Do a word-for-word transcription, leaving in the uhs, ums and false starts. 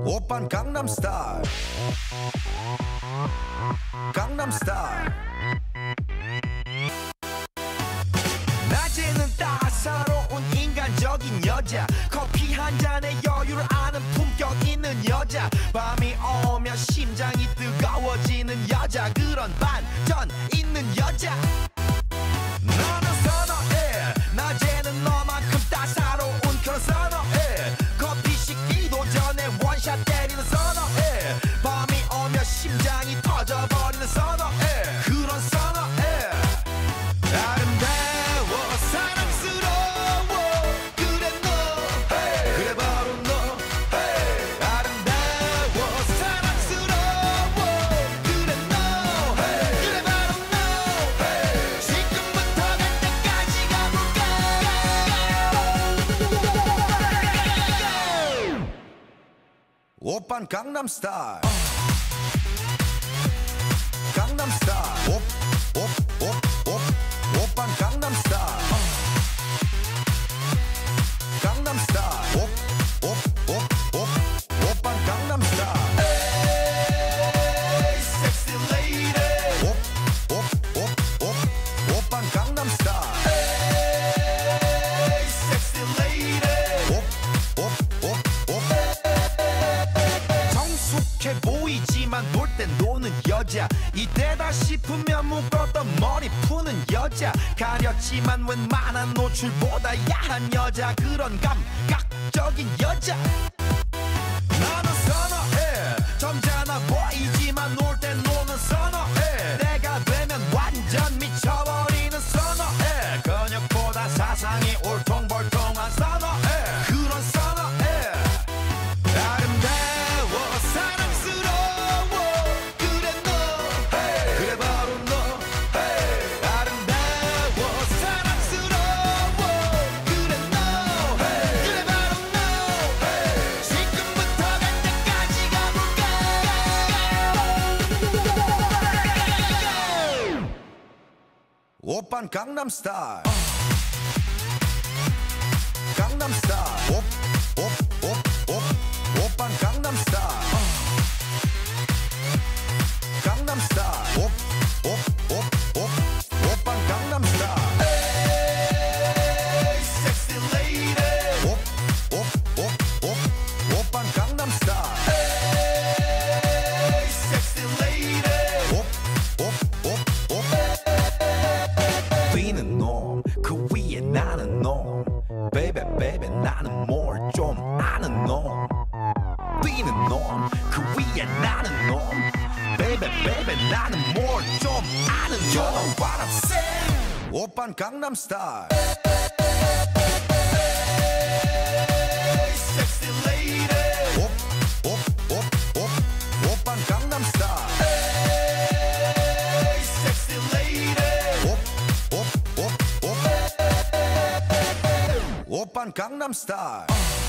오빤 강남스타일 강남스타일 낮에는 따사로운 인간적인 여자 커피 한 잔에 여유를 아는 품격 있는 여자 밤이 오면 심장이 뜨거워지는 여자 그런 반전 있는 여자 너는 선호해 낮에는 너만큼 따사로운 그런 선호해 커피 식기도 전에 원샷 때리는 선호해 밤이 오면 심장이 터져버리는 선호해 그런 선호해 아름다워 사랑스러워 그래 너 hey. 그래 바로 너 hey. 아름다워 사랑스러워 그래 너 hey. 그래 바로 너 hey. 지금부터 갈 때까지 가볼까 오빤 강남스타일 강남스타일 오, 오, 오, 오, 오빤 강남스타일 강남스타일 오, 오, 오, 오, 오빤 강남스타일 에이 섹시 레이디 오, 오, 오, 오, 오빤 강남스타일 에이 섹시 레이디 오, 오, 오, 오 성숙해 보이지만 놀 땐 노는 여자 이때다 싶으면 묶었던 머리 푸는 여자 가렸지만 웬만한 노출보다 야한 여자 그런 감각적인 여자 나는 선호해 점잖아 보이지만 놀 땐 노는 선호해 내가 되면 완전 미쳐버리는 선호해 근육보다 사상이 울퉁불퉁한 선호해 그런 선호해 아름다워 사랑스러워 그래 너 hey. 그래 바로 너 hey. 아름다워 사랑스러워 그래 너 hey. 그래 바로 너 hey. 지금부터 갈 때까지 가볼까 오빤 강남스타일 강남스타일 오, 오, 오, 오, 오빤 강남스타일 강남스타일 오, 오, 오, 오, 오빤 강남스타일 에이 섹시 레이디 오, 오, 오, 오, 오빤 강남스타일 에이 섹시 레이디 오, 오, 오, 오 뛰는 놈 그 위에 나는 놈 베이베 베이베 나는 뭘 좀 아는 놈 뛰는 놈 그 위에 나는 놈 베이베 베이베 나는 뭘 좀 아는 놈 You know what I'm saying 오빤 강남스타일 섹시 레이디 오, 오, 오, 오, 오빤 강남스타일 섹시 레이디 오, 오, 오, 오, 오빤 강남스타일